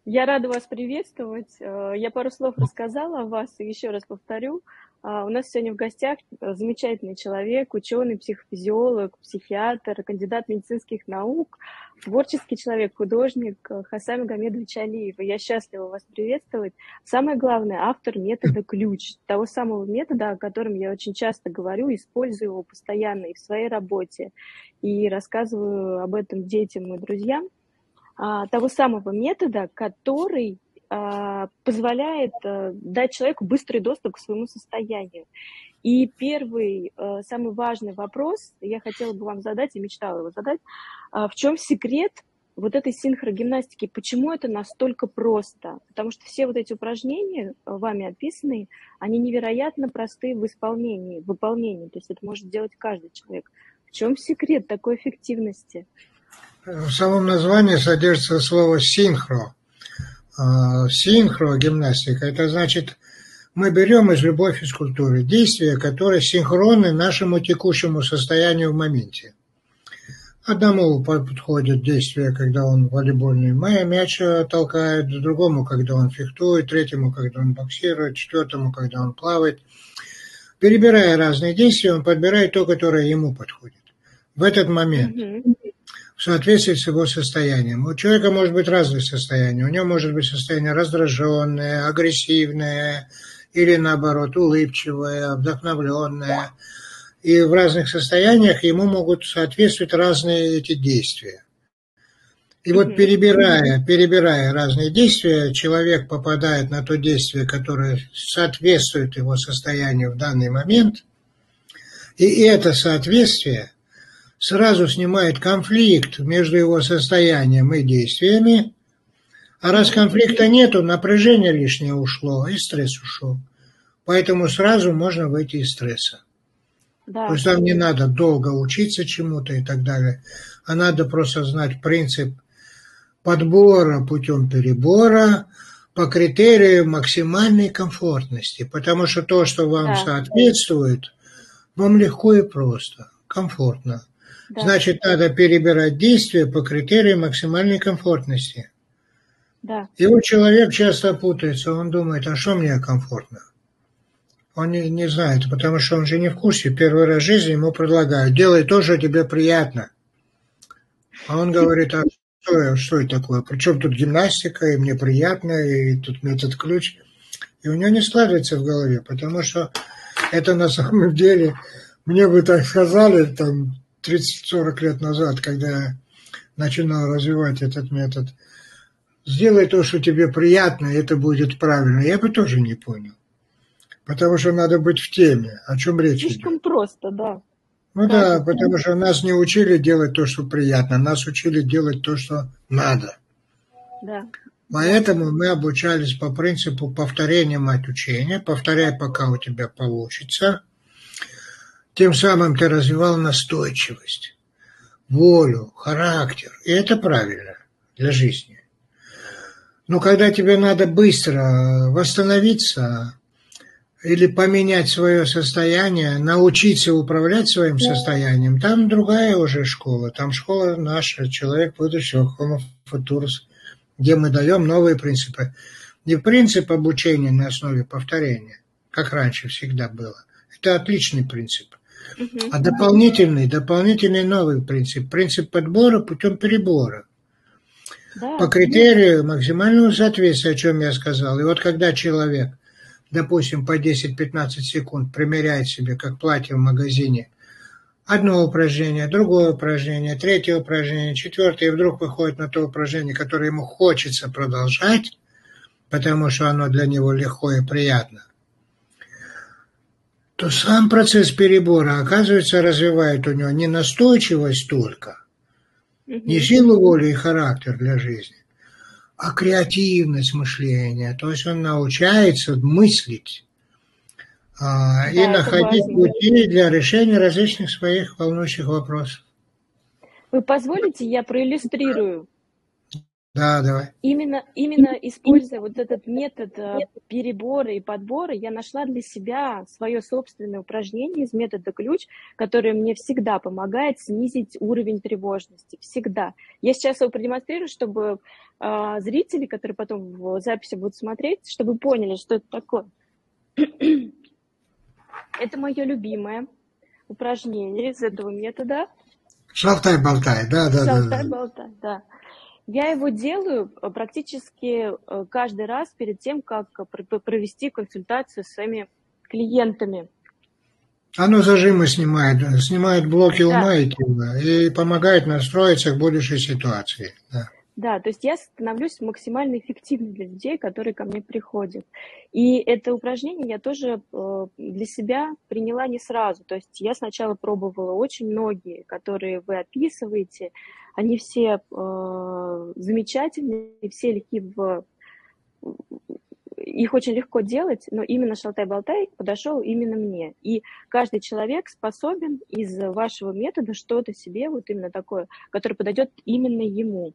Я рада вас приветствовать. Я пару слов рассказала о вас и еще раз повторю. У нас сегодня в гостях замечательный человек, ученый, психофизиолог, психиатр, кандидат медицинских наук, творческий человек, художник Хасам Магомедович Алиев. И я счастлива вас приветствовать. Самое главное, автор метода «Ключ», того самого метода, о котором я очень часто говорю, использую его постоянно и в своей работе, и рассказываю об этом детям и друзьям. Того самого метода, который позволяет дать человеку быстрый доступ к своему состоянию. И первый, самый важный вопрос, я хотела бы вам задать и мечтала его задать, в чем секрет вот этой синхрогимнастики, почему это настолько просто? Потому что все вот эти упражнения, вами описанные, они невероятно просты в выполнении, то есть это может делать каждый человек. В чем секрет такой эффективности? В самом названии содержится слово «синхро». Синхрогимнастика – это значит, мы берем из любой физкультуры действия, которые синхронны нашему текущему состоянию в моменте. Одному подходит действие, когда он волейбольный мяч толкает, другому, когда он фехтует, третьему, когда он боксирует, четвертому, когда он плавает. Перебирая разные действия, он подбирает то, которое ему подходит в этот момент. В соответствии с его состоянием. У человека может быть разное состояние. У него может быть состояние раздраженное, агрессивное или, наоборот, улыбчивое, вдохновленное. И в разных состояниях ему могут соответствовать разные эти действия. И вот перебирая разные действия, человек попадает на то действие, которое соответствует его состоянию в данный момент. И это соответствие сразу снимает конфликт между его состоянием и действиями, а раз конфликта нету, напряжение лишнее ушло, и стресс ушел. Поэтому сразу можно выйти из стресса. Да. То есть там не надо долго учиться чему-то и так далее, а надо просто знать принцип подбора путем перебора по критерию максимальной комфортности, потому что то, что вам соответствует, вам легко и просто, комфортно. Да. Значит, надо перебирать действия по критерию максимальной комфортности. Да. И вот человек часто путается, он думает, а что мне комфортно? Он не знает, потому что он же не в курсе. Первый раз в жизни ему предлагают, делай то, что тебе приятно. А он говорит, а что это такое? Причем тут гимнастика, и мне приятно, и тут метод ключ. И у него не складывается в голове, потому что это на самом деле, мне бы так сказали, там, 30-40 лет назад, когда я начинал развивать этот метод, сделай то, что тебе приятно, и это будет правильно. Я бы тоже не понял. Потому что надо быть в теме, о чем речь идет. Слишком просто, да. Ну да, потому что нас не учили делать то, что приятно, нас учили делать то, что надо. Да. Поэтому мы обучались по принципу повторения мать учения, повторяй, пока у тебя получится. Тем самым ты развивал настойчивость, волю, характер. И это правильно для жизни. Но когда тебе надо быстро восстановиться или поменять свое состояние, научиться управлять своим состоянием, там другая уже школа. Там школа наша, человек будущего, Homo Futurus, где мы даем новые принципы. Не принцип обучения на основе повторения, как раньше всегда было. Это отличный принцип. А дополнительный новый принцип. Принцип подбора путем перебора. Да. По критерию максимального соответствия, о чем я сказал. И вот когда человек, допустим, по 10-15 секунд примеряет себе, как платье в магазине, одно упражнение, другое упражнение, третье упражнение, четвертое, и вдруг выходит на то упражнение, которое ему хочется продолжать, потому что оно для него легко и приятно, то сам процесс перебора, оказывается, развивает у него не настойчивость только, не силу воли и характер для жизни, а креативность мышления. То есть он научается мыслить и находить пути для решения различных своих волнующих вопросов. Вы позволите, я проиллюстрирую? Да, давай. Именно используя вот этот метод перебора и подбора, я нашла для себя свое собственное упражнение из метода ключ, которое мне всегда помогает снизить уровень тревожности. Всегда. Я сейчас его продемонстрирую, чтобы зрители, которые потом в записи будут смотреть, чтобы поняли, что это такое. Это мое любимое упражнение из этого метода. Шалтай-болтай, да. Шалтай-болтай, да. Я его делаю практически каждый раз перед тем, как провести консультацию с своими клиентами. Оно зажимы снимает блоки ума и тела и помогает настроиться к будущей ситуации. Да, то есть я становлюсь максимально эффективной для людей, которые ко мне приходят. И это упражнение я тоже для себя приняла не сразу. То есть я сначала пробовала очень многие, которые вы описываете. Они все замечательные, все легки их очень легко делать, но именно шалтай-болтай подошел именно мне. И каждый человек способен из вашего метода что-то себе, вот именно такое, которое подойдет именно ему,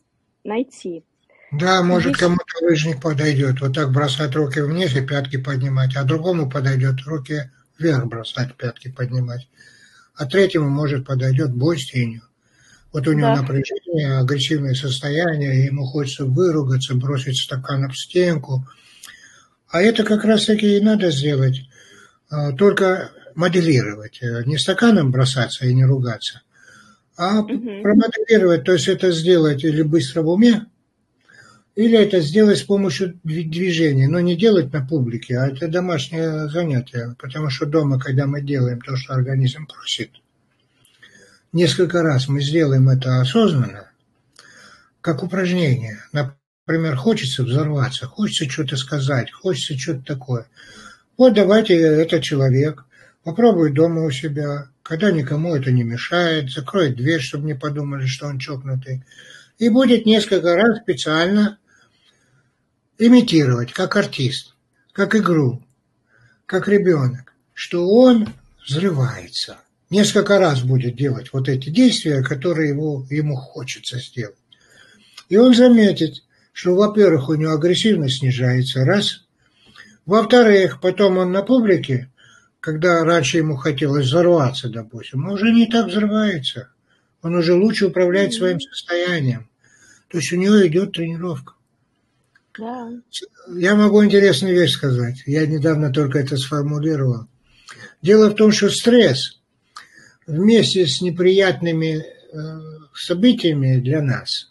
найти. Да, может, кому-то лыжник подойдет, вот так бросать руки вниз и пятки поднимать, а другому подойдет руки вверх бросать, пятки поднимать, а третьему, может, подойдет бой с тенью. Вот у него напряжение, агрессивное состояние, ему хочется выругаться, бросить стакан об стенку. А это как раз-таки и надо сделать, только моделировать, не стаканом бросаться и не ругаться, а промоделировать, то есть это сделать или быстро в уме, или это сделать с помощью движения, но не делать на публике, а это домашнее занятие, потому что дома, когда мы делаем то, что организм просит, несколько раз мы сделаем это осознанно, как упражнение. Например, хочется взорваться, хочется что-то сказать, хочется что-то такое. Вот давайте этот человек попробует дома у себя, когда никому это не мешает, закроет дверь, чтобы не подумали, что он чокнутый, и будет несколько раз специально имитировать, как артист, как игру, как ребенок, что он взрывается. Несколько раз будет делать вот эти действия, которые ему хочется сделать. И он заметит, что, во-первых, у него агрессивность снижается, раз. Во-вторых, потом он на публике, когда раньше ему хотелось взорваться, допустим, он уже не так взрывается. Он уже лучше управляет своим состоянием. То есть у него идет тренировка. Да. Я могу интересную вещь сказать. Я недавно только это сформулировал. Дело в том, что стресс вместе с неприятными событиями для нас,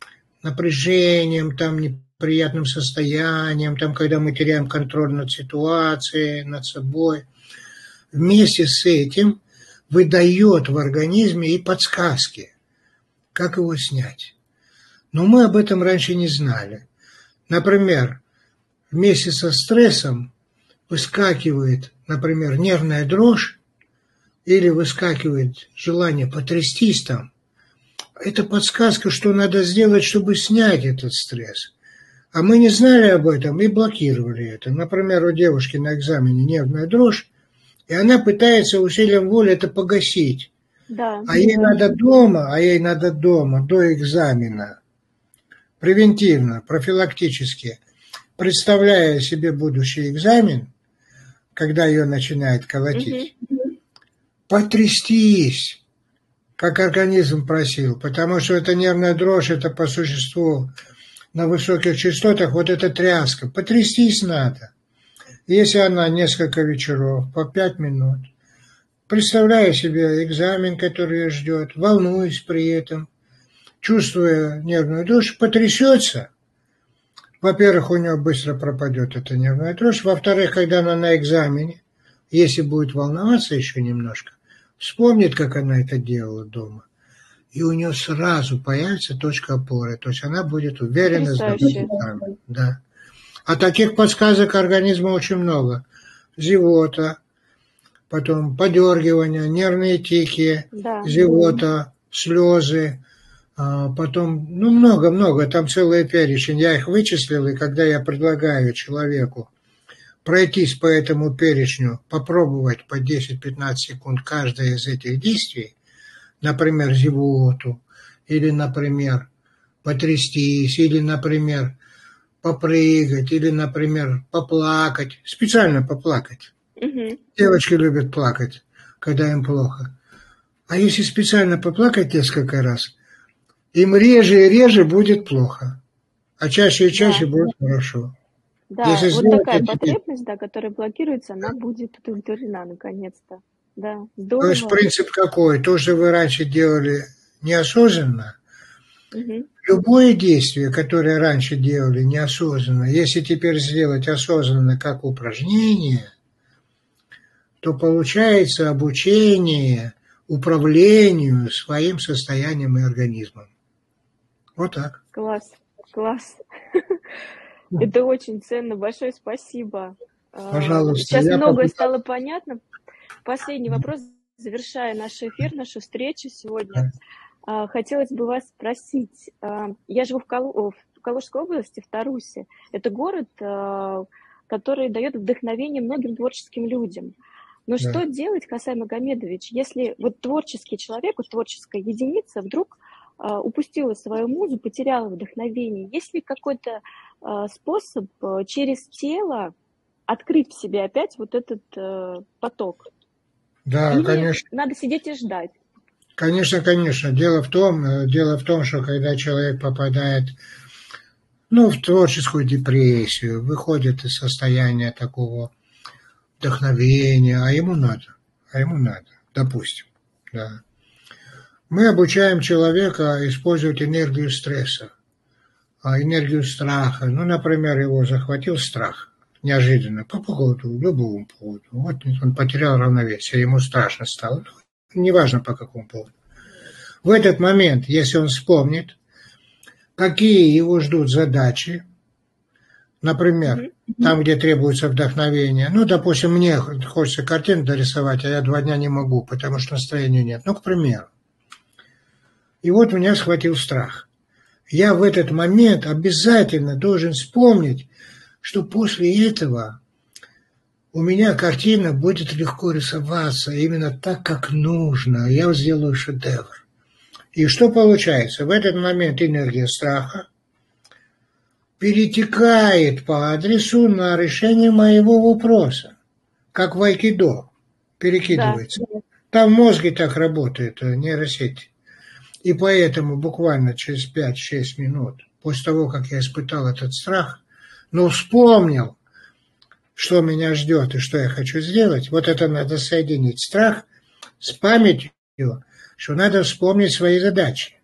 напряжением, там, неприятным состоянием, там, когда мы теряем контроль над ситуацией, над собой, вместе с этим выдает в организме и подсказки, как его снять. Но мы об этом раньше не знали. Например, вместе со стрессом выскакивает, например, нервная дрожь, или выскакивает желание потрястись там, это подсказка, что надо сделать, чтобы снять этот стресс. А мы не знали об этом и блокировали это. Например, у девушки на экзамене нервная дрожь, и она пытается усилием воли это погасить. Да, ей надо дома, до экзамена, превентивно, профилактически, представляя себе будущий экзамен, когда ее начинает колотить, потрястись, как организм просил, потому что эта нервная дрожь, это по существу на высоких частотах, вот эта тряска, потрястись надо. Если она несколько вечеров, по 5 минут, представляя себе экзамен, который ее ждет, волнуясь при этом, чувствуя нервную дрожь, потрясется. Во-первых, у нее быстро пропадет эта нервная дрожь. Во-вторых, когда она на экзамене, если будет волноваться еще немножко, вспомнит, как она это делала дома, и у нее сразу появится точка опоры, то есть она будет уверенно сдавать экзамен. Да. А таких подсказок организма очень много. Зевота, потом подергивания, нервные тики, зевота, слезы, потом, много-много, там целый перечень. Я их вычислил, и когда я предлагаю человеку пройтись по этому перечню, попробовать по 10-15 секунд каждое из этих действий, например, зевоту, или, например, потрястись, или, например, попрыгать, или, например, поплакать, специально поплакать. Мгм. Девочки любят плакать, когда им плохо. А если специально поплакать несколько раз, им реже и реже будет плохо, а чаще и чаще Да, будет хорошо. да, Если вот сделать такая эти, потребность, да, которая блокируется, она будет удовлетворена наконец-то. Да, то есть здорово. принцип какой? То, что вы раньше делали неосознанно, Мгм. любое действие, которое раньше делали неосознанно, если теперь сделать осознанно как упражнение, то получается обучение управлению своим состоянием и организмом. Вот так. Класс, класс. Это очень ценно. Большое спасибо. Пожалуйста, Сейчас я многое попытался. стало понятно. Последний вопрос, завершая наш эфир, нашу встречу сегодня. Хотелось бы вас спросить. Я живу в Калужской области, в Тарусе. Это город, который дает вдохновение многим творческим людям. Но Да. что делать, Хасан Магомедович, если вот творческий человек, вот творческая единица вдруг упустила свою музу, потеряла вдохновение? Есть ли какой-то способ через тело открыть в себе опять вот этот поток? Да, Или конечно. надо сидеть и ждать? Конечно, конечно. Дело в том, что когда человек попадает, ну, в творческую депрессию, выходит из состояния такого вдохновения, а ему надо, допустим, да. Мы обучаем человека использовать энергию стресса, энергию страха. Ну, например, его захватил страх неожиданно, по поводу, любому поводу. Вот он потерял равновесие, ему страшно стало. Неважно по какому поводу. В этот момент, если он вспомнит, какие его ждут задачи, например, там, где требуется вдохновение. Ну, допустим, мне хочется картину дорисовать, а я 2 дня не могу, потому что настроения нет. Ну, к примеру. И вот меня схватил страх. Я в этот момент обязательно должен вспомнить, что после этого у меня картина будет легко рисоваться именно так, как нужно. Я сделаю шедевр. И что получается? В этот момент энергия страха перетекает по адресу на решение моего вопроса, как в айкидо Да. перекидывается. Там в мозге так работает нейросеть. И поэтому буквально через 5-6 минут после того, как я испытал этот страх, но вспомнил, что меня ждет и что я хочу сделать, вот это надо соединить страх с памятью, что надо вспомнить свои задачи.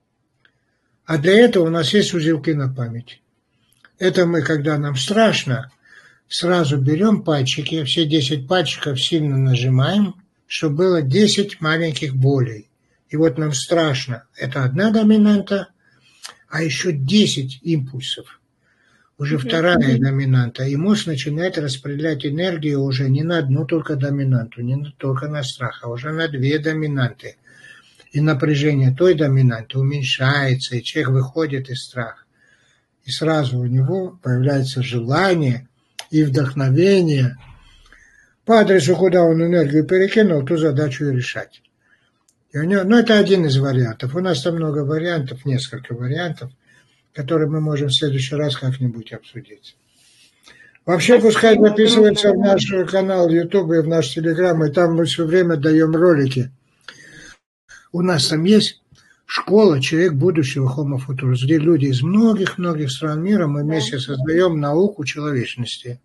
А для этого у нас есть узелки на память. Это мы, когда нам страшно, сразу берем пальчики, все 10 пальчиков сильно нажимаем, чтобы было 10 маленьких болей. И вот нам страшно. Это одна доминанта, а еще 10 импульсов. Уже вторая доминанта. И мозг начинает распределять энергию уже не на одну только доминанту, не только на страх, а уже на 2 доминанты. И напряжение той доминанты уменьшается, и человек выходит из страха. И сразу у него появляется желание и вдохновение по адресу, куда он энергию перекинул, ту задачу и решать. И у него, ну, это один из вариантов. У нас там много вариантов, несколько вариантов, которые мы можем в следующий раз как-нибудь обсудить. Вообще, пускай записывается в наш канал YouTube и в наш Telegram, и там мы все время даем ролики. У нас там есть школа «Человек будущего» Homo Futurus, где люди из многих-многих стран мира, мы вместе создаем науку человечности.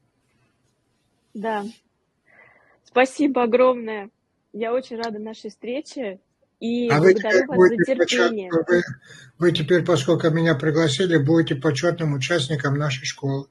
Да. Спасибо огромное. Я очень рада нашей встрече и благодарю вас за терпение. Вы теперь, поскольку меня пригласили, будете почетным участником нашей школы.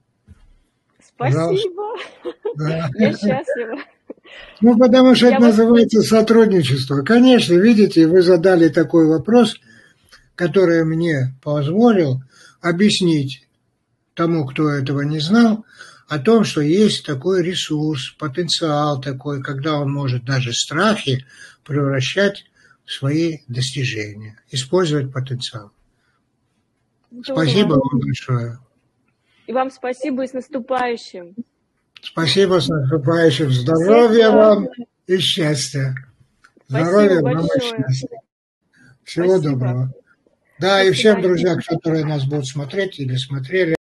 Спасибо. Да. Я счастлива. Ну, потому что это называется сотрудничество. Конечно, видите, вы задали такой вопрос, который мне позволил объяснить тому, кто этого не знал, о том, что есть такой ресурс, потенциал такой, когда он может даже страхи превращать в свои достижения, использовать потенциал. Здорово. Спасибо вам большое. И вам спасибо, и с наступающим. Спасибо, с наступающим. Здоровья вам и счастья. Здоровья вам и счастья. Всего доброго. Да, и Спасибо. всем друзьям, которые нас будут смотреть или смотрели.